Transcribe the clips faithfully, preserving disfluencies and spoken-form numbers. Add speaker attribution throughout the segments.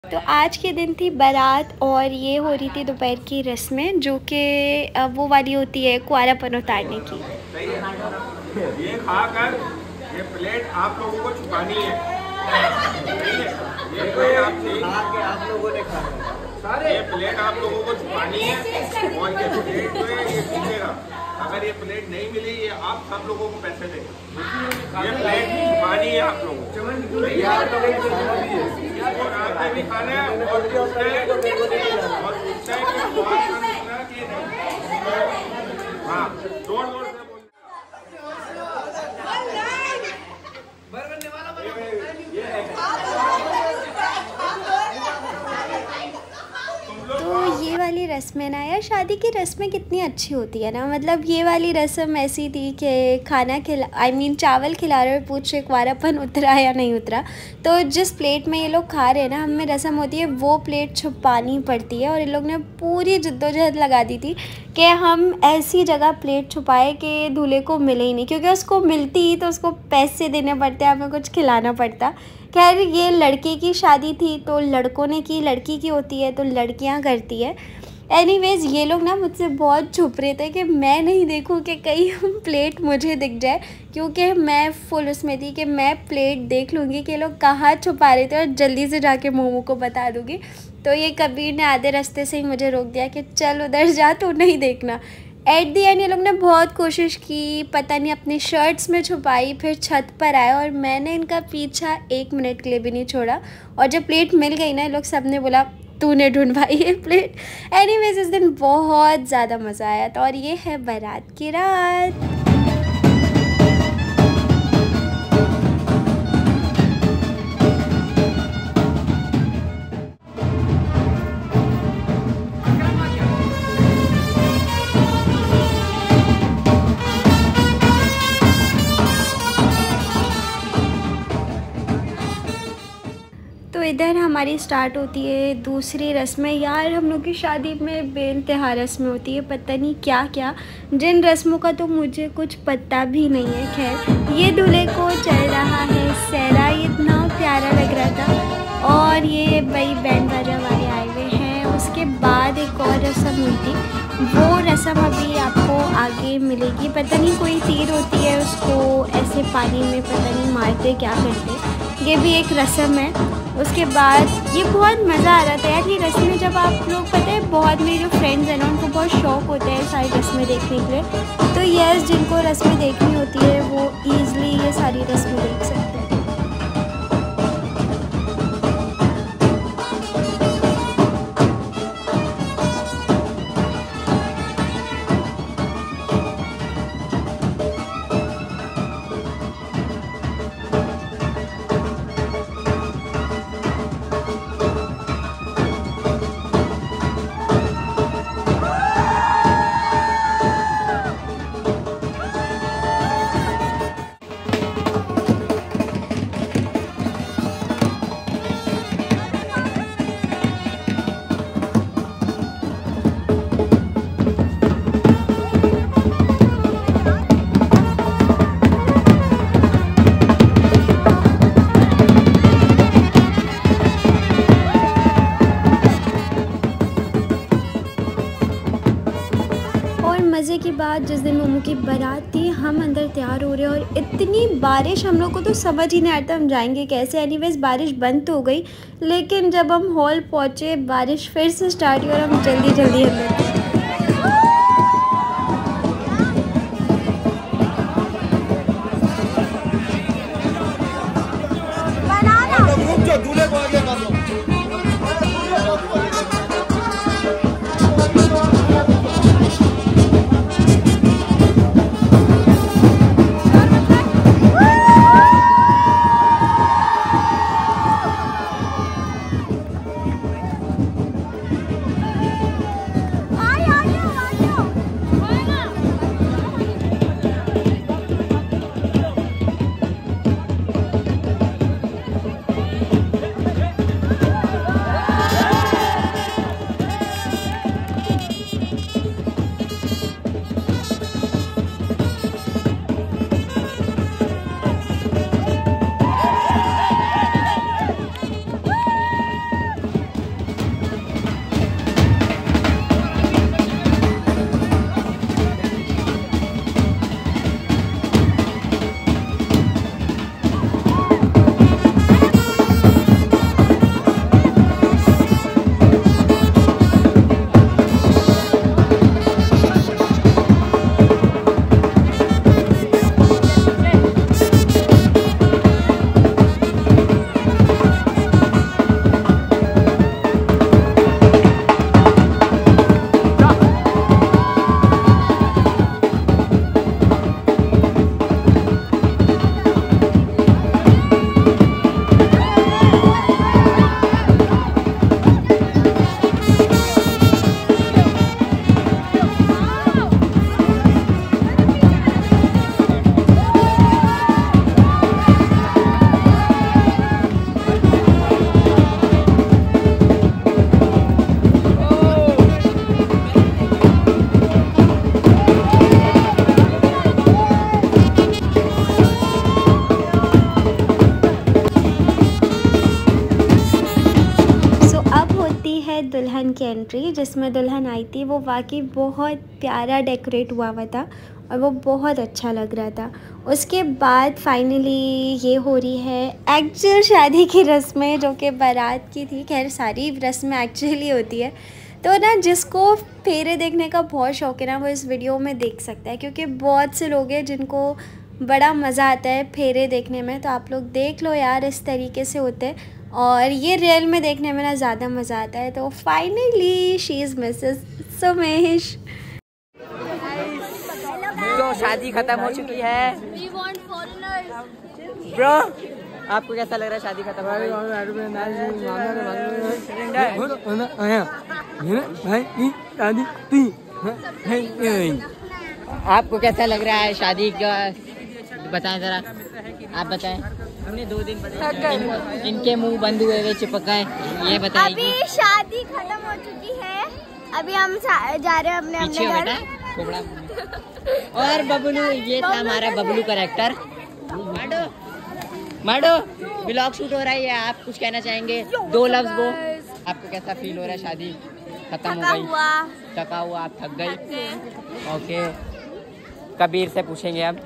Speaker 1: तो आज के दिन थी बारात और ये हो रही थी दोपहर की रस्में, जो कि वो वाली होती है कुआरापन उतारने की।
Speaker 2: ये खाकर ये प्लेट आप लोगों को छुपानी है। ये प्लेट आप आप लोगों ने खाना, ये प्लेट आप लोगों को छुपानी है और ये प्लेट जो है ये दिखेगा। अगर ये प्लेट नहीं मिली ये आप सब लोगों को पैसे देंगे। ये प्लेट छुपानी है आप लोगों को, और आपने भी खाना है और पूछना है और पूछना है कि बात करना कि नहीं। हाँ, जोर जोर से बोल।
Speaker 1: तो ये वाली रस्में ना यार, शादी की रस्में कितनी अच्छी होती है ना। मतलब ये वाली रस्म ऐसी थी कि खाना खिला आई मीन चावल खिला रहे और पूछ रहे कुआरापन उतरा या नहीं उतरा। तो जिस प्लेट में ये लोग खा रहे हैं ना, हमें रस्म होती है वो प्लेट छुपानी पड़ती है। और इन लोग ने पूरी जद्दोजहद लगा दी थी कि हम ऐसी जगह प्लेट छुपाए कि दूल्हे को मिले ही नहीं, क्योंकि उसको मिलती ही तो उसको पैसे देने पड़ते, हमें कुछ खिलाना पड़ता। खैर ये लड़के की शादी थी तो लड़कों ने की, लड़की की होती है तो लड़कियां करती है। एनीवेज़ ये लोग ना मुझसे बहुत छुप रहे थे कि मैं नहीं देखूं कि कहीं प्लेट मुझे दिख जाए, क्योंकि मैं फुल उसमें थी कि मैं प्लेट देख लूँगी कि लोग कहाँ छुपा रहे थे और जल्दी से जाके मोमो को बता दूँगी। तो ये कबीर ने आधे रास्ते से ही मुझे रोक दिया कि चल उधर जा, तो नहीं देखना। एट दी एंड ये लोग ने बहुत कोशिश की, पता नहीं अपनी शर्ट्स में छुपाई, फिर छत पर आए और मैंने इनका पीछा एक मिनट के लिए भी नहीं छोड़ा। और जब प्लेट मिल गई ना, लोग सब ने बोला तूने ढूंढवाई है प्लेट। एनीवेज इस दिन बहुत ज़्यादा मज़ा आया था। और ये है बारात की रात। तो इधर हमारी स्टार्ट होती है दूसरी रस्में। यार हम लोग की शादी में बेइंतहा रस्में होती है, पता नहीं क्या क्या, जिन रस्मों का तो मुझे कुछ पता भी नहीं है। खैर ये दूल्हे को चल रहा है सहरा, इतना प्यारा लग रहा था। और ये भाई बैंड बाजा वाले आए हुए हैं। उसके बाद एक और रस्म हुई थी, वो रस्म अभी आपको आगे मिलेगी। पता नहीं कोई तीर होती है, उसको ऐसे पानी में पता नहीं मारते क्या करते, ये भी एक रस्म है। उसके बाद ये बहुत मज़ा आ रहा था यार ये रस्में। जब आप लोग पता है, बहुत मेरे जो फ्रेंड्स हैं ना, उनको बहुत शौक होता है सारी रस्में देखने के लिए। तो यस, जिनको रस्में देखनी होती है वो ईज़िली ये सारी रस्में देख सकते हैं। मज़े की बात, जिस दिन मोमो की बारात थी, हम अंदर तैयार हो रहे हैं और इतनी बारिश, हम लोग को तो समझ ही नहीं आता हम जाएंगे कैसे। एनीवेज बारिश बंद तो हो गई, लेकिन जब हम हॉल पहुँचे बारिश फिर से स्टार्ट हुई और हम जल्दी जल्दी अंदर। है दुल्हन की एंट्री, जिसमें दुल्हन आई थी। वो वाकई बहुत प्यारा डेकोरेट हुआ हुआ था और वो बहुत अच्छा लग रहा था। उसके बाद फाइनली ये हो रही है एक्चुअल शादी की रस्में, जो कि बारात की थी। खैर सारी रस्में एक्चुअली होती है, तो ना जिसको फेरे देखने का बहुत शौक है ना, वो इस वीडियो में देख सकता है, क्योंकि बहुत से लोग हैं जिनको बड़ा मज़ा आता है फेरे देखने में। तो आप लोग देख लो यार, इस तरीके से होते हैं और ये रियल में देखने में ना ज़्यादा मज़ा आता है। तो finally she is Mrs Sumesh.
Speaker 3: तो शादी खत्म हो चुकी है ब्रो, आपको कैसा लग रहा है शादी खत्म हो गई? आपको कैसा लग रहा है शादी का, बताएं जरा, आप बताएं। हमने दो दिन इन, इनके मुंह बंद हुए हुए चिपक गए, ये बताइए।
Speaker 4: अभी शादी खत्म हो चुकी है, अभी हम जा रहे हैं अपने अपने घर।
Speaker 3: और बबलू, ये था हमारा बबलू कैरेक्टर। माडो माडो व्लॉग शूट हो रहा है, आप कुछ कहना चाहेंगे? दो लफ्ज वो, आपको कैसा फील हो रहा है? शादी खत्म हो गई, थका हुआ, आप थक गई? ओके, कबीर से पूछेंगे अब।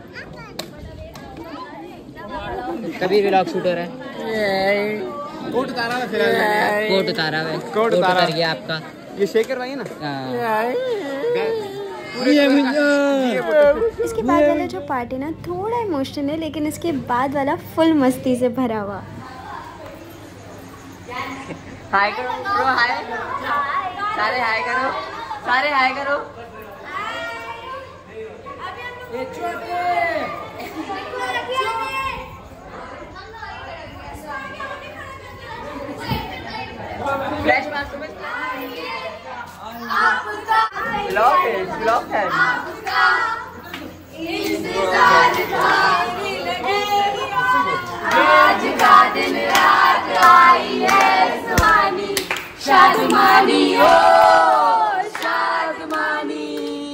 Speaker 3: कबीर व्लॉग शूट हो रहा है,
Speaker 5: कोट उतारा है,
Speaker 3: कोट उतारा है,
Speaker 5: कोट उतार
Speaker 3: गया आपका।
Speaker 5: ये शेकर भाई है ना।
Speaker 1: इसके बाद वाला जो पार्ट है ना थोड़ा इमोशनल है, लेकिन इसके बाद वाला फुल मस्ती से भरा हुआ।
Speaker 3: हाय करो ब्रो, हाय सारे, हाय करो सारे, हाय करो। फ्लैश मास्क में ब्लॉक है, ब्लॉक है।
Speaker 4: आज का दिन रात आई है सुहानी, शादमानी हो शादमानी,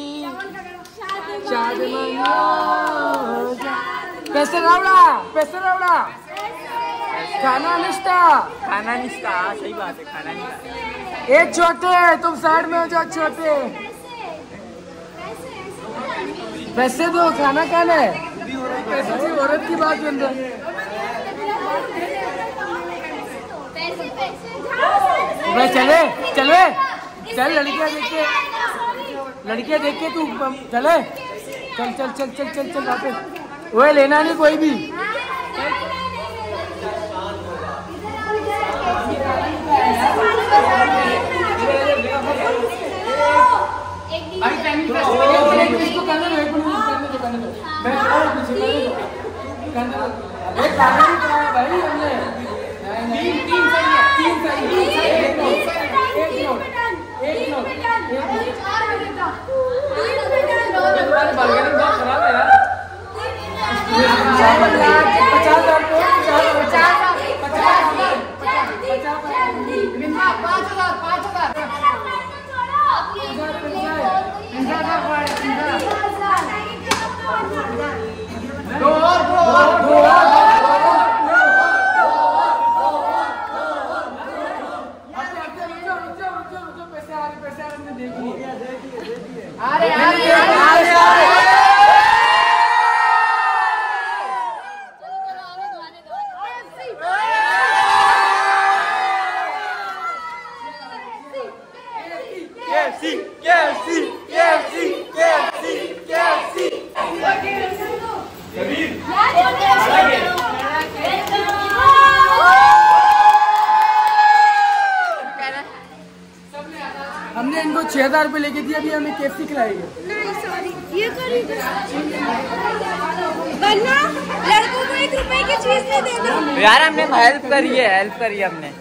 Speaker 4: शादमानी हो।
Speaker 5: पैसे रावड़ा, पैसे रावड़ा, खाना निष्ठा,
Speaker 3: खाना निष्ठा, सही बात है, खाना निष्ठा।
Speaker 5: एक छोटे, तुम साइड में हो जाओ छोटे। पैसे दो, खाना खाना है। पैसे की औरत की बात बन रहा है। भाई चले चले चल, लड़कियां देख के, लड़कियां देख के तू चले, चल चल चल चल चल चल वापस। वो लेना नहीं कोई भी। इसको करने दो, एक मिनट करने दो, करने दो। मैं और पीछे करने दो, करने दो। एक खाना नहीं खाया भाई हमने। तीन तीन सही है, तीन सही, तीन सही, एक नोट, एक नोट, एक नोट, एक नोट। तुम्हारे बार्गेनिंग बहुत खराब है यार। पचास हजार को पचास पचास पचास पचास पाँच हजार पाँच हजार दो और दो और दो और पैसे आ रहे, पैसे आ रहे, देख लिए। आ रहे आ रहे आ रहे आ रहे। हमने इनको छह हजार रुपए लेके दिया, अभी हमें केफसी खिलाएंगे।
Speaker 4: ये वरना लड़कों को एक रुपए की चीज नहीं देना
Speaker 3: यार। हमने हेल्प करी है, हेल्प करी है हमने।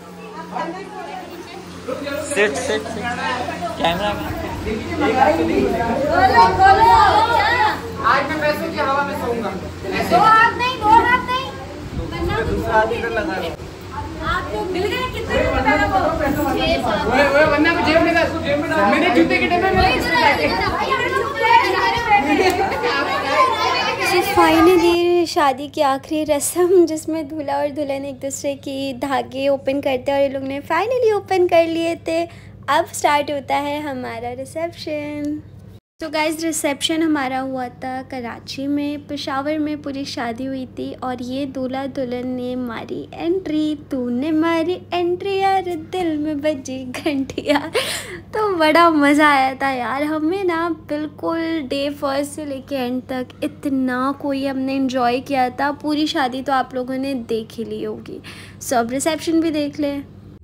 Speaker 3: सिट सिट कैमरा में
Speaker 5: आज मैं पैसों की हवा में सोऊंगा।
Speaker 4: दो हाथ नहीं, दो हाथ नहीं,
Speaker 5: दूसरा हाथ इधर लगा दो।
Speaker 4: आप लोग मिल गए कितने रुपए का? वो
Speaker 5: ओए ओए वरना मैं जेब में था, जेब में था। मेरे जूते के डब्बे में
Speaker 1: फाइनली है शादी की आखिरी रस्म जिसमें दूल्हा और दुल्हन एक दूसरे की धागे ओपन करते हैं और ये लोग ने फाइनली ओपन कर लिए थे। अब स्टार्ट होता है हमारा रिसेप्शन। तो गाइस रिसेप्शन हमारा हुआ था कराची में, पेशावर में पूरी शादी हुई थी और ये दूल्हा दुल्हन ने मारी एंट्री। तूने मारी एंट्री यार दिल में बजी घंटिया। तो बड़ा मज़ा आया था यार, हमें ना बिल्कुल डे फर्स्ट से लेके एंड तक इतना कोई हमने इन्जॉय किया था। पूरी शादी तो आप लोगों ने देख ही ली होगी, सो अब रिसेप्शन भी देख लें।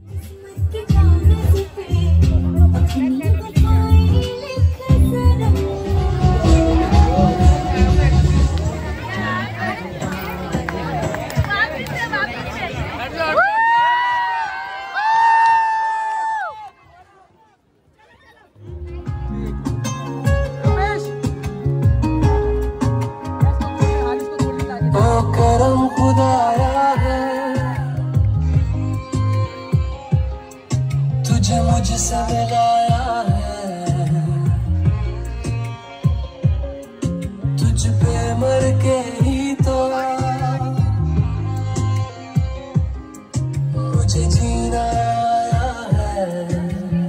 Speaker 6: मुझसे मिलाया है, तुझ पे मर के ही तो मुझे जीना आया है।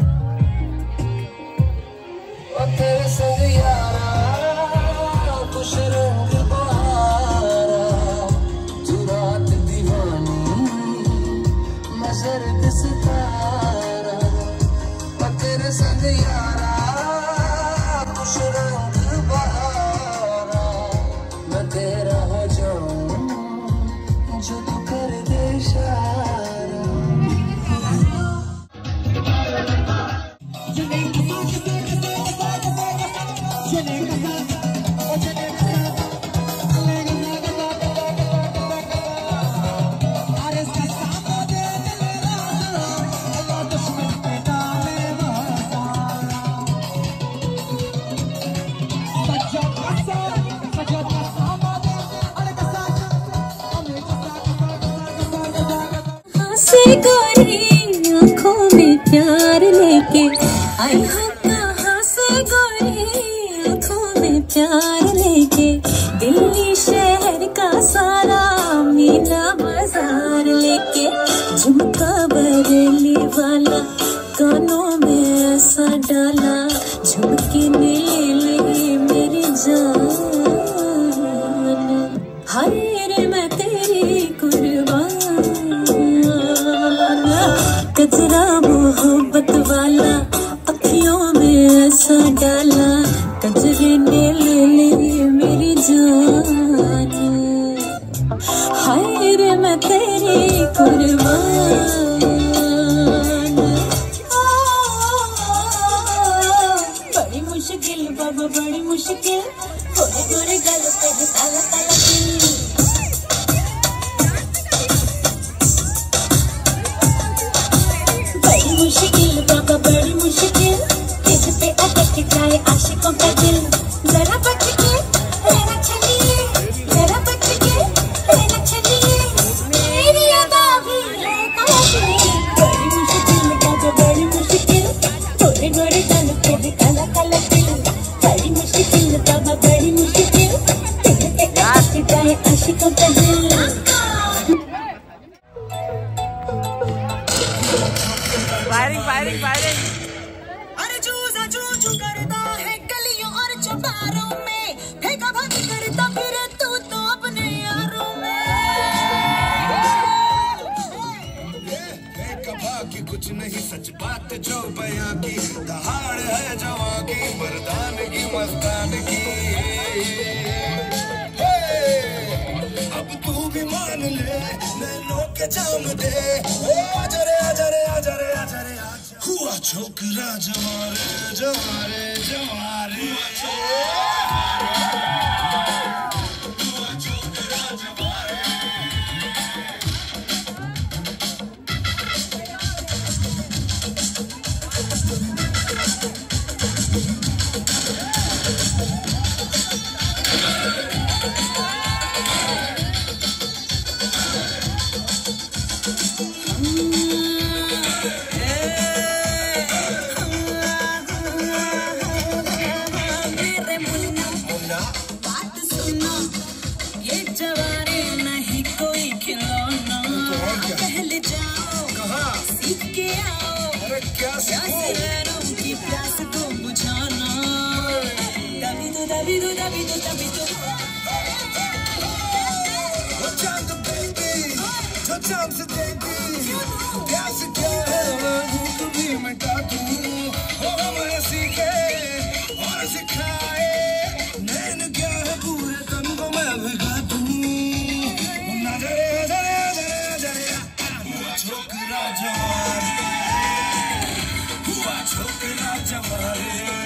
Speaker 6: और तेरे संग यारा खुश रंग बहारा, तू रात दीवानी मैं सर्द सितारा। तेरे संग यारा खुश रंग बहारा, मैं तेरा हो जाऊं जो तू कर दे इशारा।
Speaker 4: से गोरी आँखों में प्यार लेके आई हूँ, कहाँ से गोरी आँखों में प्यार लेके, दिल्ली शहर का सारा मीना बाजार लेके, झुमका बरेली वाला कानों में ऐसा डाला, झुमके ने ले मेरी जान। हाय रे मैं तेरी कुर्बान, कजरा मोहब्बत वाला अखियों में ऐसा डाला, कजरे ने ले ली मेरी जान। हाय रे मैं तेरी कुर्बान। बड़ी मुश्किल बाबा बड़ी मुश्किल, गोरे गोरे गल पे काला काला दिल। मुश्किल बाबा बड़ी मुश्किल, इस पे अटक जाए आशिकों का दिल। जरा बच के रहना चाहिए, जरा बच के रहना चाहिए, मेरी अदा भी है काफी। बड़ी मुश्किल बाबा बड़ी मुश्किल, गोरे गोरे गल पे काला काला दिल। बड़ी मुश्किल बाबा बड़ी मुश्किल, इस पे अटक जाए आशिकों का दिल।
Speaker 3: Firing firing firing.
Speaker 4: अरे जूझा जूझू करता है गलियों और चौबारों में, फेंका भागी करता फिरे तू तो अपने यारों में।
Speaker 6: फेंका भागी कुछ नहीं सच बात जो बयां की, दहाड़ है जवां की मर्दान की मस्तान की। अब तू भी मान ले नैनों के जाम दे, आजा रे आजा रे आजा रे आजा रे आजा। हुआ छोकरा जवारे जवारे जवारे, हुआ छोकरा जवारे। तुझसे क्या
Speaker 4: नैनों की प्यास को बुझाना दबी दो दबी दो दबी दो दबी दो
Speaker 6: वो चांद बेबी जो चांद से देगी प्यास क्या है भूख भी मिटा दूं वो हमें सीखे और सिखाए नैन क्या है पूरे तन को मैं भिगा दूं नजरे नजरे नजरे नजरे छोकरा जवान हुआ छोकरा जवान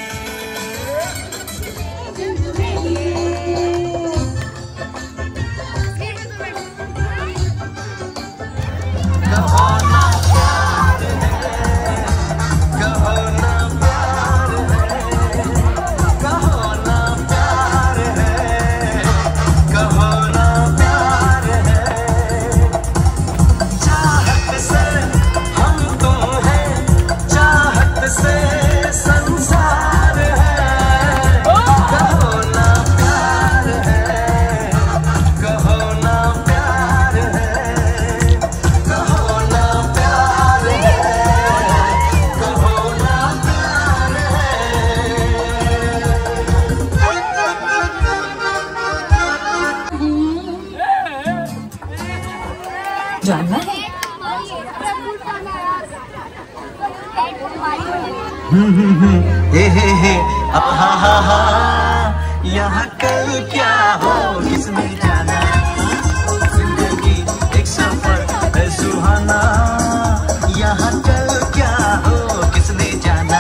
Speaker 4: जानना है
Speaker 7: हे हे हे अब हा हा हा यहाँ कल क्या हो किसने जाना जिंदगी एक सफर है सुहाना यहाँ कल क्या हो किसने जाना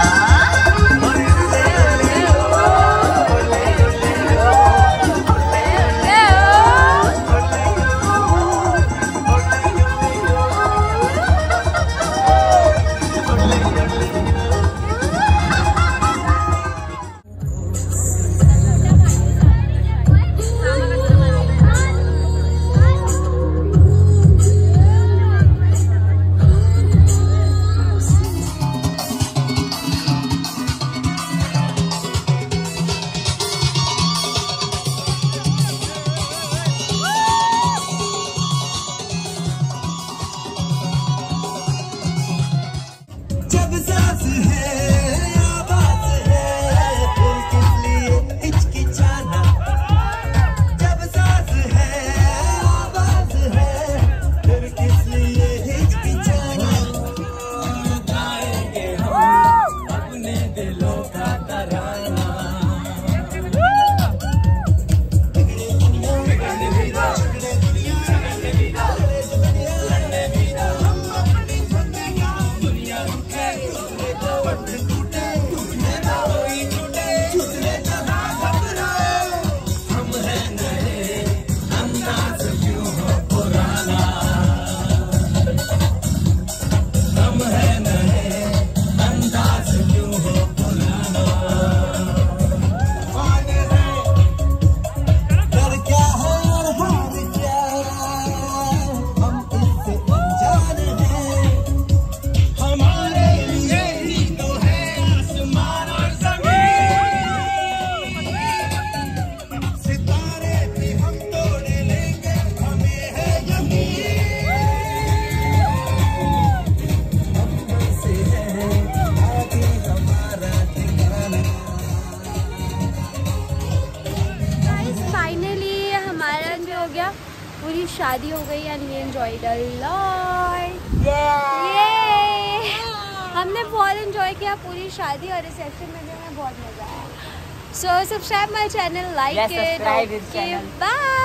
Speaker 6: जब सांस है आवाज है फिर किस लिए हिचकिचाना जब सांस है आवाज है फिर किस लिए हिचकिचाना गाएंगे हम अपने दिलों का तराना
Speaker 1: पूरी शादी हो गई and we enjoyed a lot. हमने बहुत एंजॉय किया पूरी शादी और रिसेप्शन में भी हमें बहुत मजा आया। So subscribe my channel, like it, bye.